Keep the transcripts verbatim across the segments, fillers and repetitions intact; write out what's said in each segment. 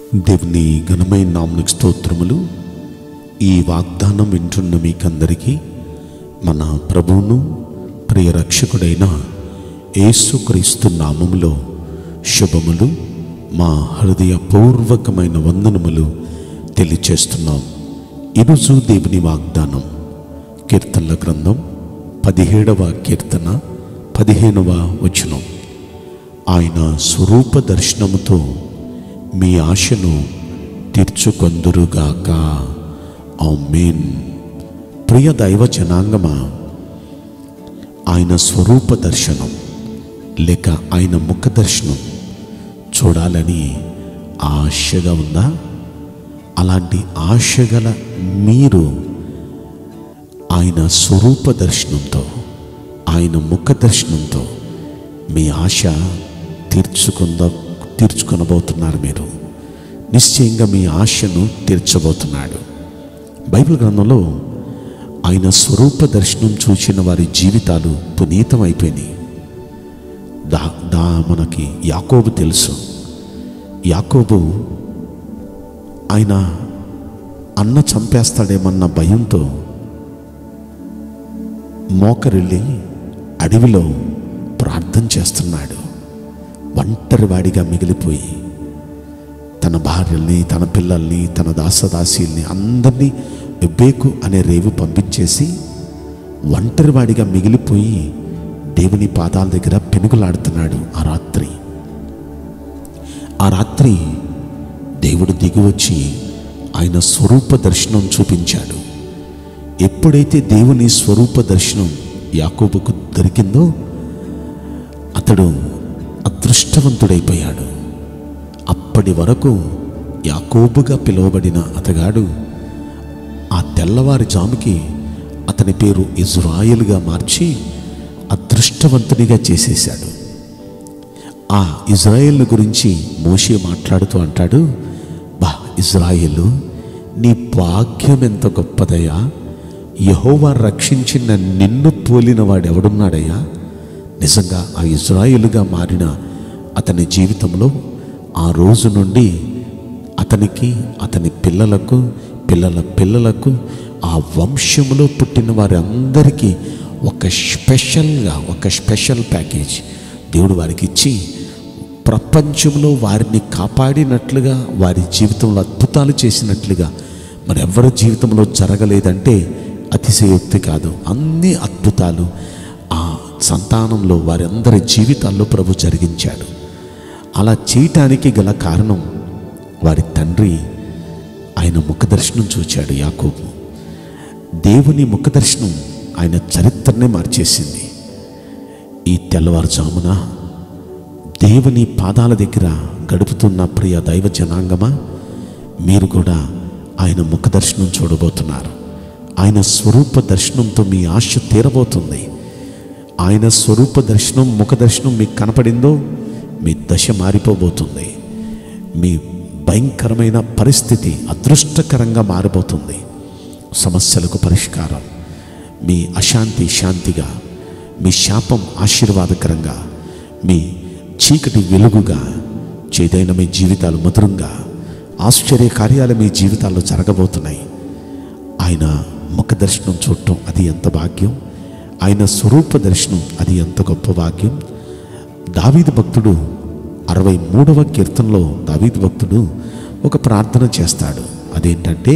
దేవుని ఘనమైన నామమునకు స్తోత్రములు. ఈ వాగ్దానం వింటున్న మీకందరికీ మన ప్రభువును ప్రియ రక్షకుడైన యేసుక్రీస్తు నామములో శుభములు, మా హృదయపూర్వకమైన వందనములు తెలియచేస్తున్నాం. ఈరోజు దేవుని వాగ్దానం కీర్తనల గ్రంథం పదిహేడవ కీర్తన పదిహేనవ వచనం. ఆయన స్వరూప దర్శనముతో మీ ఆశను తీర్చుకొందురుగాక. ఆమేన్. ప్రియ దైవ జనాంగమా, ఆయన స్వరూప దర్శనం లేక ఆయన ముఖ దర్శనం చూడాలని ఆశగా ఉందా? అలాంటి ఆశగల మీరు ఆయన స్వరూప దర్శనంతో, ఆయన ముఖ దర్శనంతో మీ ఆశ తీర్చుకుందా తీర్చుకొనబోతున్నారు. మీరు నిశ్చయంగా మీ ఆశను తీర్చబోతున్నాడు. బైబిల్ గ్రంథంలో ఆయన స్వరూప దర్శనం చూసిన వారి జీవితాలు పునీతమైపోయినాయి. దా దా మనకి యాకోబు తెలుసు. యాకోబు ఆయన అన్న చంపేస్తాడేమన్న భయంతో మోకరిల్లి అడవిలో ప్రార్థన చేస్తున్నాడు. ఒంటరివాడిగా మిగిలిపోయి తన భార్యల్ని, తన పిల్లల్ని, తన దాసదాసీల్ని అందరినీ ఎబ్బేకు అనే రేవు పంపించేసి ఒంటరివాడిగా మిగిలిపోయి దేవుని పాదాల దగ్గర పెనుగులాడుతున్నాడు. ఆ రాత్రి ఆ రాత్రి దేవుడు దిగివచ్చి ఆయన స్వరూప దర్శనం చూపించాడు. ఎప్పుడైతే దేవుని స్వరూప దర్శనం యాకోబుకు దొరికిందో అతడు అదృష్టవంతుడైపోయాడు. అప్పటి వరకు యాకోబుగా పిలువబడిన అతగాడు ఆ తెల్లవారి జాముకి అతని పేరు ఇజ్రాయేలుగా మార్చి అదృష్టవంతునిగా చేసేశాడు. ఆ ఇజ్రాయేలు గురించి మోషే మాట్లాడుతూ అంటాడు, బా ఇజ్రాయేలు, నీ భాగ్యం ఎంత గొప్పదయ్యా! యెహోవా రక్షించిన నిన్ను పోలిన వాడు ఎవడున్నాడయ్యా? నిజంగా ఆ ఇజ్రాయేలుగా మారిన అతని జీవితంలో ఆ రోజు నుండి అతనికి, అతని పిల్లలకు, పిల్లల పిల్లలకు, ఆ వంశంలో పుట్టిన వారందరికీ ఒక స్పెషల్గా ఒక స్పెషల్ ప్యాకేజ్ దేవుడు వారికి ఇచ్చి ప్రపంచంలో వారిని కాపాడినట్లుగా, వారి జీవితంలో అద్భుతాలు చేసినట్లుగా మరెవరి జీవితంలో జరగలేదంటే అతిశయోక్తి కాదు. అన్ని అద్భుతాలు ఆ సంతానంలో వారందరి జీవితాల్లో ప్రభు జరిగించాడు. అలా చేయటానికి గల కారణం వారి తండ్రి ఆయన ముఖదర్శనం చూచాడు. యాకోబు దేవుని ముఖదర్శనం ఆయన చరిత్రనే మార్చేసింది. ఈ తెల్లవారుజామున దేవుని పాదాల దగ్గర గడుపుతున్న ప్రియ దైవ జనాంగమా, మీరు కూడా ఆయన ముఖదర్శనం చూడబోతున్నారు. ఆయన స్వరూప దర్శనంతో మీ ఆశ తీరబోతుంది. ఆయన స్వరూప దర్శనం, ముఖ దర్శనం మీకు కనపడిందో మీ దశ మారిపోబోతుంది. మీ భయంకరమైన పరిస్థితి అదృష్టకరంగా మారిపోతుంది. సమస్యలకు పరిష్కారం, మీ అశాంతి శాంతిగా, మీ శాపం ఆశీర్వాదకరంగా, మీ చీకటి వెలుగుగా, చేదైన మీ జీవితాలు మధురంగా, ఆశ్చర్య కార్యాలు మీ జీవితాల్లో జరగబోతున్నాయి. ఆయన ముఖ దర్శనం చూడటం అది ఎంత భాగ్యం! ఆయన స్వరూప దర్శనం అది ఎంత గొప్ప భాగ్యం! దావీదు భక్తుడు అరవై మూడవ కీర్తనలో దావీదు భక్తుడు ఒక ప్రార్థన చేస్తాడు. అదేంటంటే,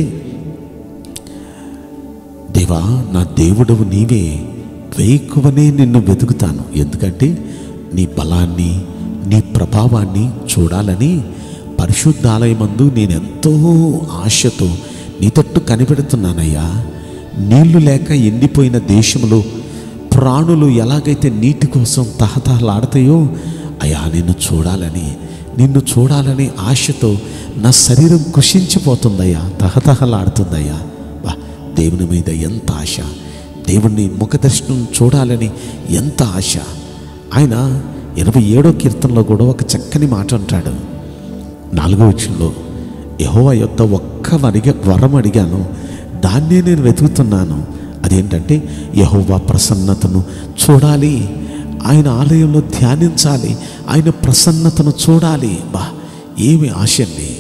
దేవా నా దేవుడవు నీవే, వేకువనే నిన్ను వెతుకుతాను. ఎందుకంటే నీ బలాన్ని, నీ ప్రభావాన్ని చూడాలని పరిశుద్ధాలయమందు నేనెంతో ఆశతో నీ తట్టు కనిపెడుతున్నానయ్యా. నీళ్లు లేక ఎండిపోయిన దేశంలో ప్రాణులు ఎలాగైతే నీటి కోసం తహతహలాడతాయో అయ్యా, నిన్ను చూడాలని నిన్ను చూడాలని ఆశతో నా శరీరం కృషించిపోతుందయ్యా, తహతహలాడుతుందయ్యా. వా, దేవుని మీద ఎంత ఆశ! దేవుని ముఖదర్శనం చూడాలని ఎంత ఆశ! ఆయన ఇరవై ఏడో కీర్తనలో కూడా ఒక చక్కని మాట అంటాడు. నాలుగో వచనంలో, యెహోవా యొద్ద ఒక్క వరిగ వరం అడిగాను, దాన్నే నేను వెతుకుతున్నాను. అదేంటంటే యెహోవా ప్రసన్నతను చూడాలి, ఆయన ఆలయంలో ధ్యానించాలి, ఆయన ప్రసన్నతను చూడాలి. బా, ఏమి ఆశ అండి!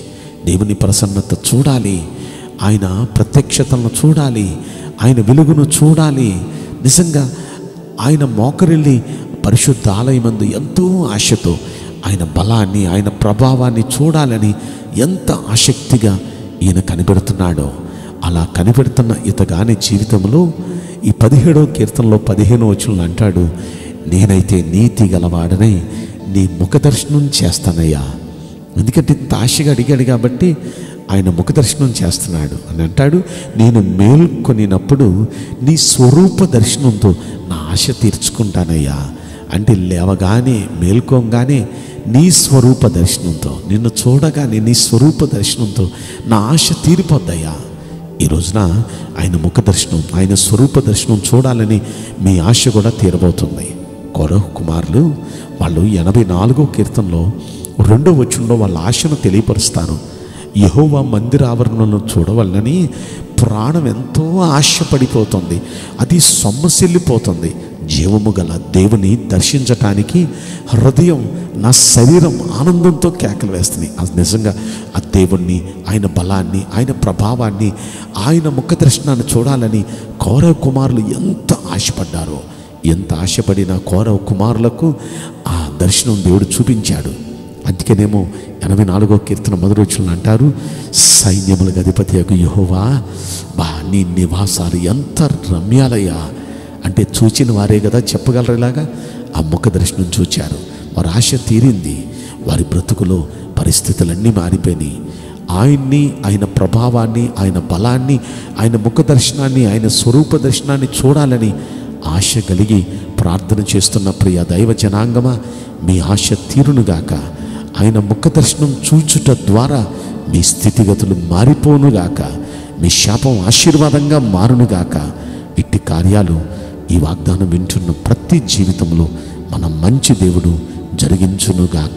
దేవుని ప్రసన్నత చూడాలి, ఆయన ప్రత్యక్షతలను చూడాలి, ఆయన వెలుగును చూడాలి. నిజంగా ఆయన మోకరిల్లి పరిశుద్ధ ఆలయమందు ఎంతో ఆశతో ఆయన బలాన్ని, ఆయన ప్రభావాన్ని చూడాలని ఎంత ఆసక్తిగా ఈయన కనిపెడుతున్నాడో, అలా కనిపెడుతున్న ఇతగాని జీవితంలో ఈ పదిహేడవ కీర్తనలో పదిహేనో వచనంలో అంటాడు, నేనైతే నీతి గలవాడనై నీ ముఖ దర్శనం చేస్తానయ్యా. ఎందుకంటే ఇంత ఆశగా అడిగాడు కాబట్టి ఆయన ముఖ దర్శనం చేస్తున్నాడు అని అంటాడు. నేను మేల్కొనినప్పుడు నీ స్వరూప దర్శనంతో నా ఆశ తీర్చుకుంటానయ్యా. అంటే లేవగానే మేల్కోగానే నీ స్వరూప దర్శనంతో, నిన్ను చూడగానే నీ స్వరూప దర్శనంతో నా ఆశ తీరిపోద్దయ్యా. ఈ రోజున ఆయన ముఖ దర్శనం, ఆయన స్వరూప దర్శనం చూడాలని మీ ఆశ కూడా తీరబోతుంది. కోరహు కుమారులు వాళ్ళు ఎనభై నాలుగో కీర్తనలో రెండో వచనంలో వాళ్ళ ఆశను తెలియపరుస్తారు. యెహోవా మందిర ఆవరణను చూడవలనని ప్రాణం ఎంతో ఆశపడిపోతుంది, అది సొమ్మసిల్లిపోతుంది. జీవము గల దేవుని దర్శించటానికి హృదయం, నా శరీరం ఆనందంతో కేకలు వేస్తుంది. అది నిజంగా ఆ దేవుణ్ణి, ఆయన బలాన్ని, ఆయన ప్రభావాన్ని, ఆయన ముఖ దర్శనాన్ని చూడాలని కౌరవ కుమారులు ఎంత ఆశపడ్డారో, ఎంత ఆశపడిన కౌరవ కుమారులకు ఆ దర్శనం దేవుడు చూపించాడు. అందుకేనేమో ఎనభై నాలుగో కీర్తన మొదటి వచనంలో అంటారు, సైన్యములకు అధిపతి యొక్క యెహోవా, బా నీ నివాసాలు ఎంత రమ్యాలయ్యా. అంటే చూచిన వారే కదా చెప్పగలరు ఇలాగా. ఆ ముఖ దర్శనం చూచారు, వారి ఆశ తీరింది, వారి బ్రతుకులో పరిస్థితులన్నీ మారిపోయినాయి. ఆయన్ని, ఆయన ప్రభావాన్ని, ఆయన బలాన్ని, ఆయన ముఖ దర్శనాన్ని, ఆయన స్వరూప దర్శనాన్ని చూడాలని ఆశ కలిగి ప్రార్థన చేస్తున్న ప్రియ దైవ జనాంగమా, మీ ఆశ తీరునుగాక. ఆయన ముఖ దర్శనం చూచుట ద్వారా మీ స్థితిగతులు మారిపోనుగాక, మీ శాపం ఆశీర్వాదంగా మారునుగాక. ఇట్టి కార్యాలు ఈ వాగ్దానం వింటున్న ప్రతి జీవితంలో మన మంచి దేవుడు జరిగించునుగాక.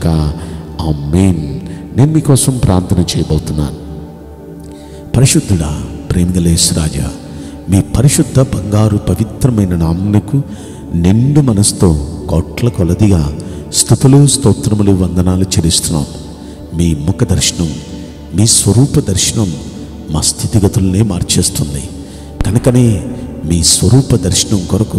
ఆమేన్. నేను మీకోసం ప్రార్థన చేయబోతున్నాను. పరిశుద్ధుడా, ప్రేమగల యేసురాజా, మీ పరిశుద్ధ బంగారు పవిత్రమైన నామమునకు నిండు మనసుతో కోట్ల కొలదిగా స్తుతులు, స్తోత్రములు, వందనాలు చెల్లిస్తున్నాం. మీ ముఖ దర్శనం, మీ స్వరూప దర్శనం మా స్థితిగతులనే మార్చేస్తుంది. కనుకనే మీ స్వరూప దర్శనం కొరకు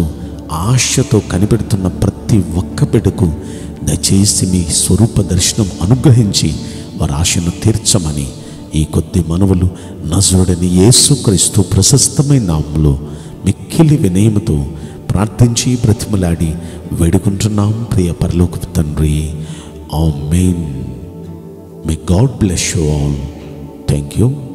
ఆశతో కనిపెడుతున్న ప్రతి ఒక్క బిడ్డకు దయచేసి మీ స్వరూప దర్శనం అనుగ్రహించి వారి ఆశను తీర్చమని ఈ కొద్ది మనవులు నజరుడని యేసుక్రీస్తు ప్రశస్తమైన నామములో మిక్కిలి వినయముతో ప్రార్థించి బ్రతిమలాడి వేడుకుంటున్నాం ప్రియ పరలోకపు తండ్రి. ఆమేన్. May God bless you all. Thank you.